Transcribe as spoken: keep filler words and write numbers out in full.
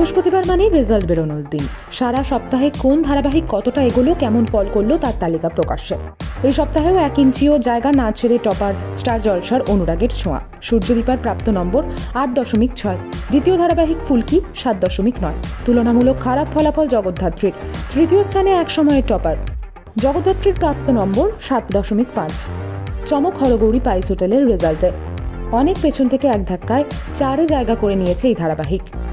বৃহস্পতিবার মানেই রেজাল্ট বেরোনোর দিন। সারা সপ্তাহে কোন ধারাবাহিক কতটা এগোলো, কেমন ফল করলো তার তালিকা প্রকাশ্যে। এই সপ্তাহেও এক ইঞ্চিও জায়গা না ছেড়ে টপার স্টার জলসার অনুরাগের ছোঁয়া। সূর্যদীপার প্রাপ্ত নম্বর আট দশমিক ছয়, দ্বিতীয় ধারাবাহিক ফুলকি সাত দশমিক নয়। তুলনামূলক খারাপ ফলাফল জগদ্ধাত্রীর, তৃতীয় স্থানে এক সময়ের টপার। জগদ্ধাত্রীর প্রাপ্ত নম্বর সাত দশমিক পাঁচ। চমক হরগৌরী পাইস হোটেলের রেজাল্টে। অনেক পেছন থেকে এক ধাক্কায় চারে জায়গা করে নিয়েছে এই ধারাবাহিক।